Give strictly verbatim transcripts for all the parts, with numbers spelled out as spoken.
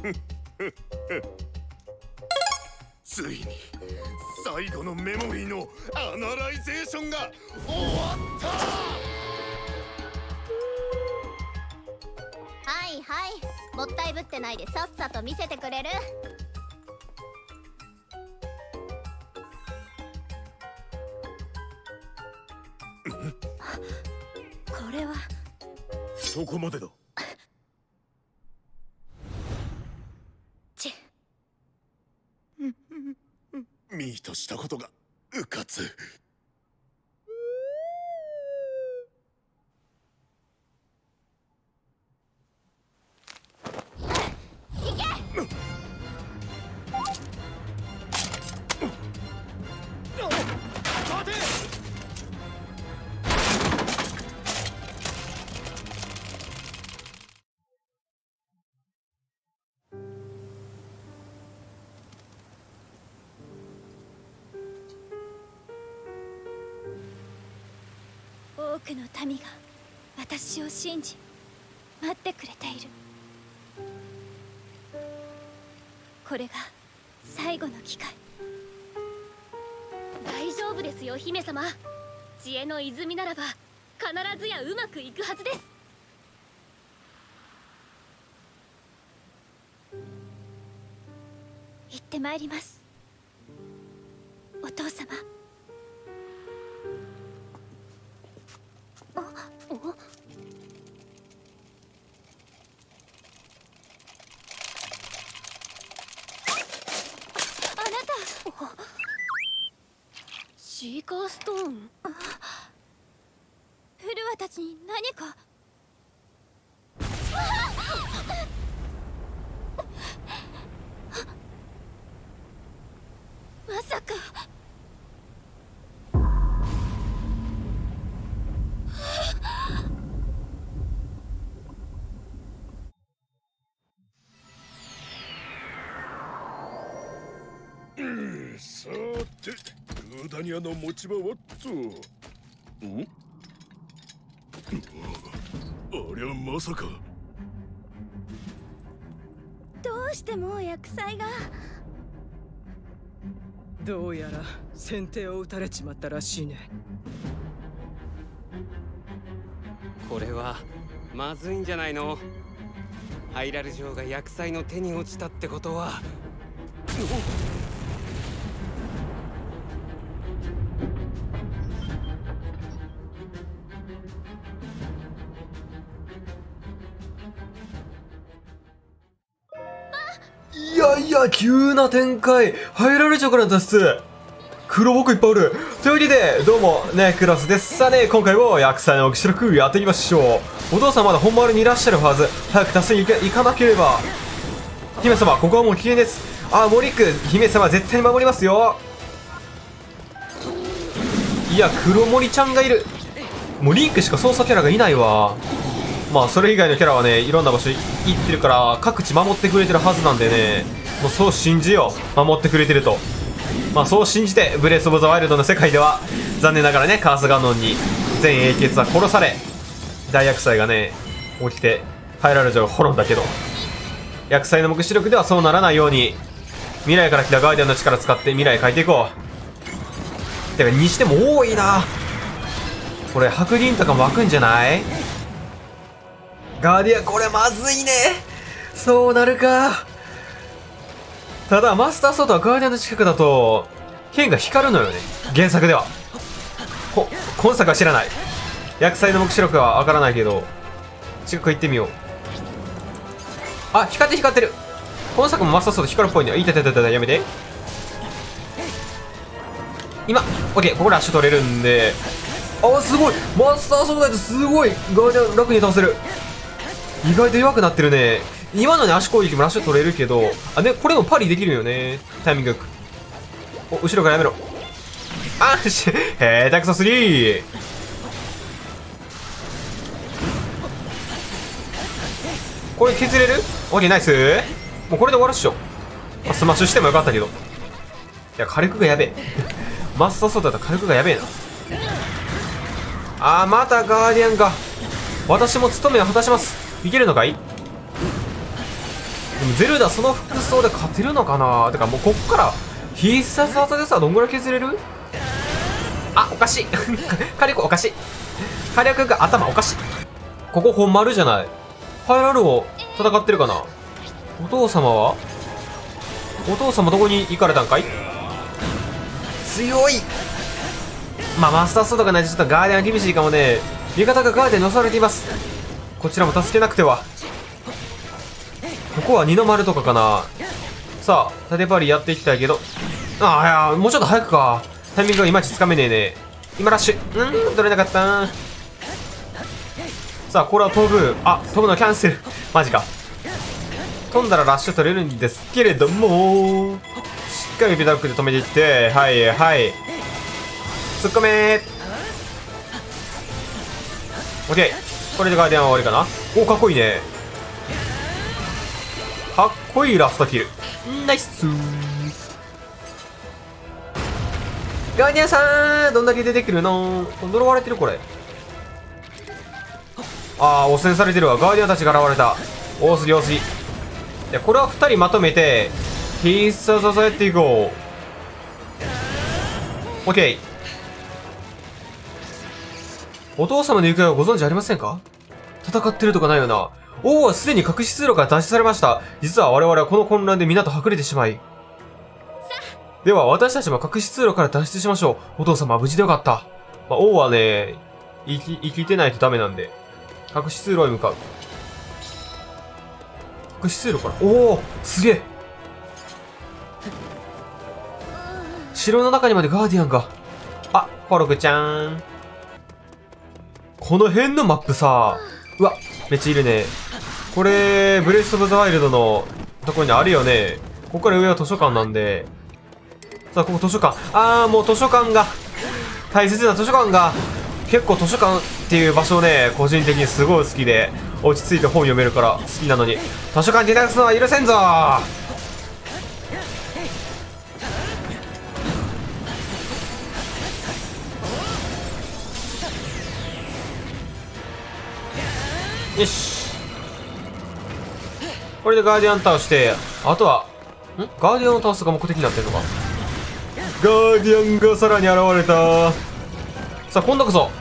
ついに最後のメモリーのアナライゼーションが終わった。 はいはい、もったいぶってないでさっさと見せてくれる？これはそこまでだ。 ちミーとしたことがうかつ。 多くの民が私を信じ待ってくれている。これが最後の機会。 大丈夫ですよ姫様。知恵の泉ならば必ずやうまくいくはずです。 行ってまいります、お父様。あおシーカーストーン。 フルワたちに何か。まさか。 さて、ルーダニアの持ち場はっと。ん？ありゃまさか。 どうしてもう薬剤が。 どうやら先手を打たれちまったらしいね。 これはまずいんじゃないの？ハイラル城が薬剤の手に落ちたってことは。 いやいや、急な展開。入られちゃうから脱出。黒僕いっぱいおる。というわけで、どうも、ね、クロスです。さあね、今回も薬剤の記録やっていきましょう。お父さんまだ本丸にいらっしゃるはず。早く脱出に行か行かなければ。姫様、ここはもう危険です。あ、モリック、姫様絶対に守りますよ。いや、黒森ちゃんがいる。もうリンクしか操作キャラがいないわ。まあそれ以外のキャラはね、いろんな場所行ってるから各地守ってくれてるはずなんでね、もうそう信じよう。守ってくれてると。まあそう信じて、ブレス・オブ・ザ・ワイルドの世界では残念ながらね、カース・ガノンに全英傑は殺され、大薬剤がね起きて入られちゃう滅んだけど、薬剤の目視力ではそうならないように未来から来たガーディアンの力使って未来変えていこう。てかにしても多いなこれ。白銀とかも湧くんじゃない？ガーディアン、これまずいね。そうなるか。ただマスターソードはガーディアンの近くだと剣が光るのよね、原作では。こ今作は知らない。薬剤の目視力はわからないけど近く行ってみよう。あ、光って光ってる。今作もマスターソード光るっぽいね。いたいたいたいた、やめて。今 OK、 ここで足取れるんで。あ、すごい。マスターソードだとすごいガーディアン楽に倒せる。意外と弱くなってるね。今のね、足攻撃もラッシュ取れるけど、あ、ね、これもパリできるよね。タイミングよく。お、後ろからやめろ。あっし、へー、タクソスリー。これ削れる？オッケー、ナイス。もうこれで終わるっしょ。まあ、スマッシュしてもよかったけど。いや、火力がやべえ。マスターソードだったら火力がやべえな。あー、またガーディアンが。私も務めを果たします。いけるのかい？ でもゼルダその服装で勝てるのかな。てかもうこっから必殺技でさどんぐらい削れる。あ、おかしい火力おかしい。火力が頭おかしい。ここ本丸じゃない。ハイラルを戦ってるかな。お父様はお父様どこに行かれたんかい。強い。まあマスターソードがないとちょっとガーディアン厳しいかもね。味方がガーディアンに襲われています。こちらも助けなくては。ここは二の丸とかかな。さあ縦パリやっていきたいけど、ああいやもうちょっと早くか。タイミングがいまいちつかめねえね。今ラッシュうん取れなかった。さあこれは飛ぶ。あ飛ぶのキャンセル。マジか。飛んだらラッシュ取れるんですけれども、しっかりビタックで止めていって、はいはい突っ込めー。オッケー。これでガーディアンは終わりかな。おかっこいいね。かっこいいラストキル。ナイスー。ガーディアンさんどんだけ出てくるの。呪われてるこれ。ああ汚染されてるわ。ガーディアンたちが現れた。多すぎ多すぎ。いやこれはふたりまとめて必殺技やっていこう。オッケー。お父様の行方はご存知ありませんか。戦ってるとかないよな。王はすでに隠し通路から脱出されました。実は我々はこの混乱で港隠れてしまい。では私たちも隠し通路から脱出しましょう。お父様は無事でよかった。まあ、王はね生き生きてないとダメなんで隠し通路へ向かう。隠し通路から、おおすげえ。城の中にまでガーディアンが。あコロクちゃん。この辺のマップさ、うわめっちゃいるね。これブレス・オブ・ザ・ワイルドのところにあるよね。ここから上は図書館なんで。さあここ図書館。ああもう図書館が大切な図書館が。結構図書館っていう場所ね個人的にすごい好きで、落ち着いて本読めるから好きなのに図書館に出なくすのは許せんぞー。よしこれでガーディアン倒して、あとはんガーディアンを倒すが目的になってるのか。ガーディアンがさらに現れた。さあ今度こそ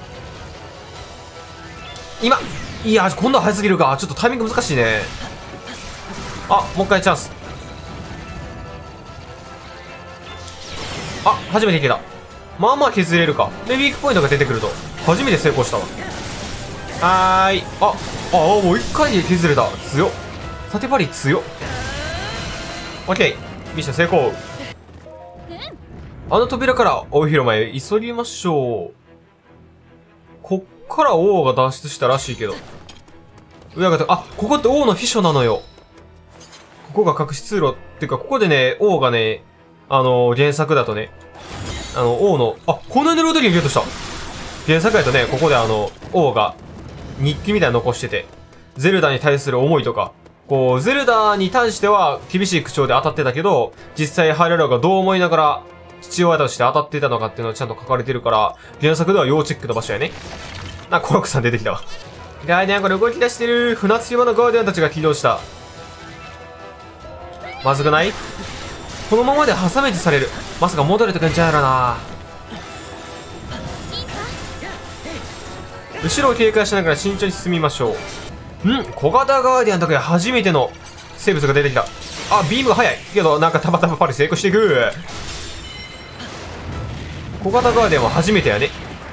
今いや今度は早すぎるか。ちょっとタイミング難しいね。あもう一回チャンス。あ初めていけた。まあまあ削れるか。でウィークポイントが出てくると初めて成功したわ。はーい。ああもう一回で削れた。強っ。縦パリ強っ。オッケーミッション成功。あの扉から大広間へ急ぎましょう。こっから王が脱出したらしいけど。上があ、ここって王の秘書なのよ。ここが隠し通路っていうか、ここでね、王がね、あのー、原作だとね、あの、王の、あ、こんなにルートリンゲットした。原作だとね、ここであの、王が日記みたいなの残してて、ゼルダに対する思いとか、こう、ゼルダに対しては厳しい口調で当たってたけど、実際ハイラルがどう思いながら、父親として当たっていたのかっていうのはちゃんと書かれてるから、原作では要チェックの場所やね。あ、コロクさん出てきたわ。ガーディアンこれ動き出してる。船津島のガーディアンたちが起動した。まずくない？このままで挟めてされる。まさか戻れてくんちゃうやろな。後ろを警戒しながら慎重に進みましょう。ん小型ガーディアンの時初めての生物が出てきた。あ、ビームが速い。けどなんかたまたまパリ成功していく。小型ガーデンは初めてやね。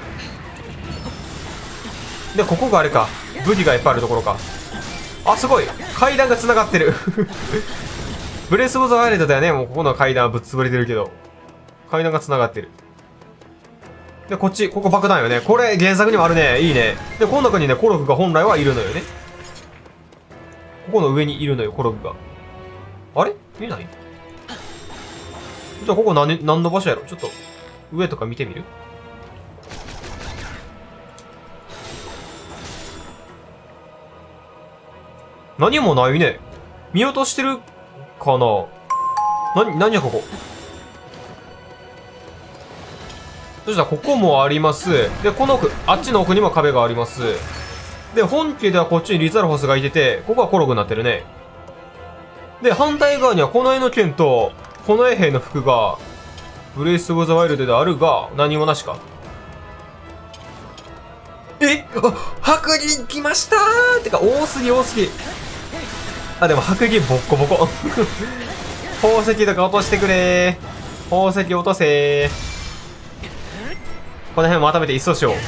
でここがあれか、武器がいっぱいあるところか。あすごい階段がつながってるブレス・オブ・ザ・ワイルドだよね。もうここの階段はぶっ潰れてるけど階段がつながってる。でこっちここ爆弾よね。これ原作にもあるね。いいね。でこの中にねコログが本来はいるのよね。ここの上にいるのよコログが。あれ見ない？じゃあここ何何の場所やろ。ちょっと上とか見てみる？何もないね。見落としてるかな。な、何やここ。そしたらここもあります。で、この奥、あっちの奥にも壁があります。で、本家ではこっちにリザルフォスがいてて、ここはコログになってるね。 で、反対側にはこの絵の剣と、この衛兵の服が、ブレイス・オブ・ザ・ワイルドであるが、何もなしか。えあ、白銀来ましたーってか、多すぎ多すぎ。あ、でも白銀ボッコボコ。宝石とか落としてくれー。宝石落とせー。この辺まとめて一掃しよ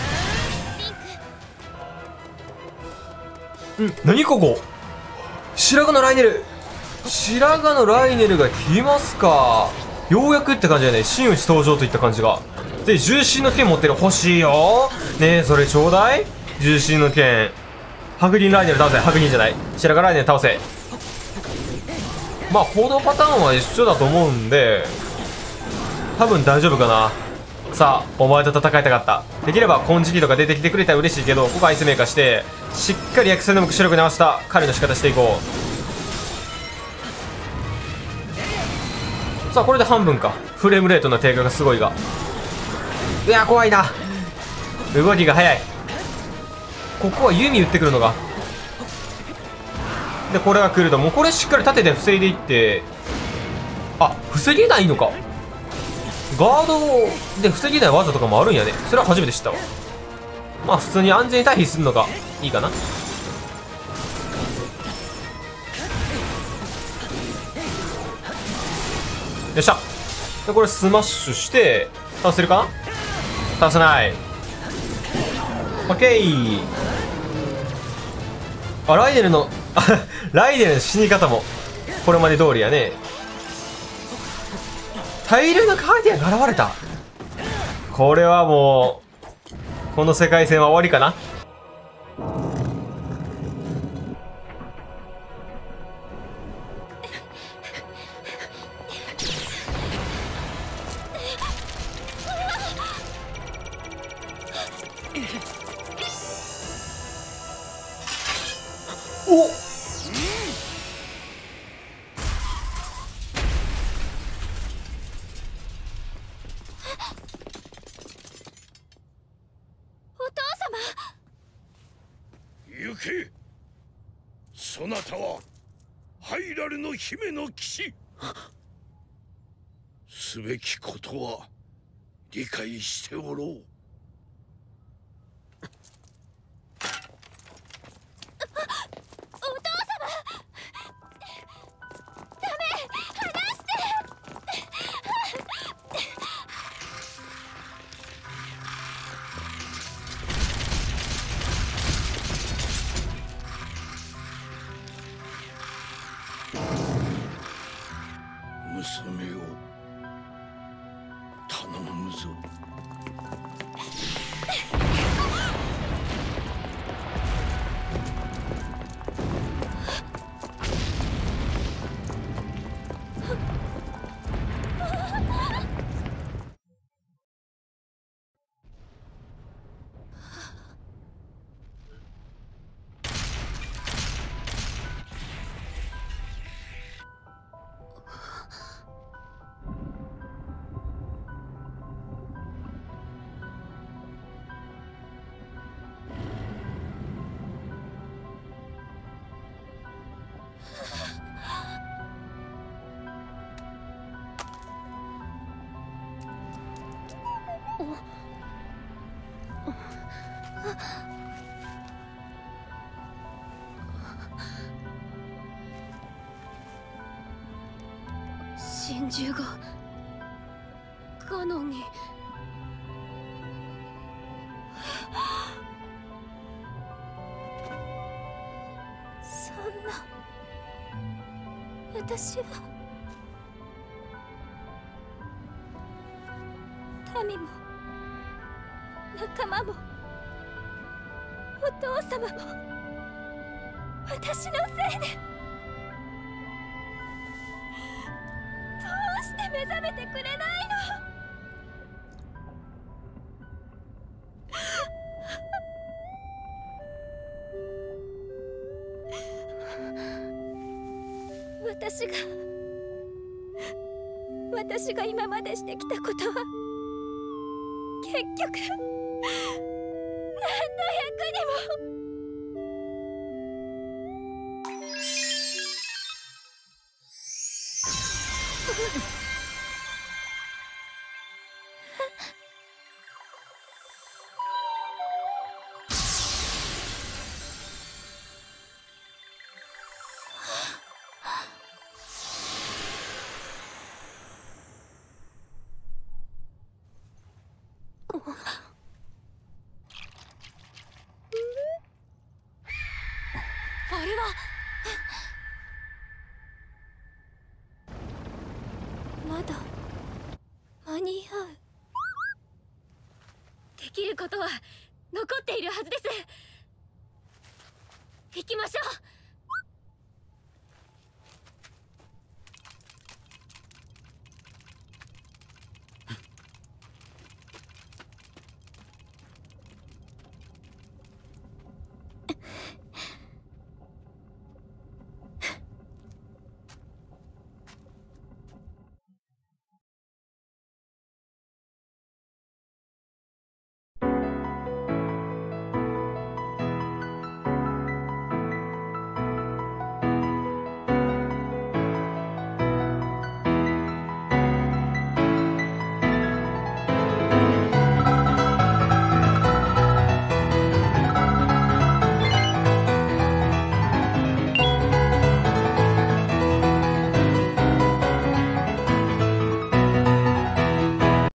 う。ん、何ここ白髪のライネル。白髪のライネルが来ますか。ようやくって感じだね。真打ち登場といった感じが。で、重心の剣持ってる。欲しいよ。ねえ、それちょうだい。重心の剣。白銀ライネル倒せ。白銀じゃない。白髪ライネル倒せ。まあ、行動パターンは一緒だと思うんで、多分大丈夫かな。さあ、お前と戦いたかった。できれば金色とか出てきてくれたら嬉しいけど、ここアイスメーカーして、しっかり薬剤の目視力に合わせた狩りの仕方していこう。さあ、これで半分か。フレームレートの低下がすごいが。いや、怖いな。動きが速い。ここは弓打ってくるのが。で、これが来ると、もうこれしっかり立てて防いでいって、あ、防げないのか。ガードで防げない技とかもあるんやね。それは初めて知ったわ。まあ普通に安全に退避するのがいいかな。よっしゃ。で、これスマッシュして倒せるかな。倒せない。オッケー。あ、ライデルのライデルの死に方もこれまで通りやね。大量のカーディアンが現れた。これはもうこの世界線は終わりかな。おっ、 行け。そなたはハイラルの姫の騎士。すべきことは理解しておろう。娘を頼むぞ。 真珠がカノンに。 そんな、私は民も仲間もお父様も私のせいで。どうして目覚めてくれないの。私が私が今までしてきたことは結局何の役にも。 あれはまだ間に合う。 できることは残っているはずです。行きましょう。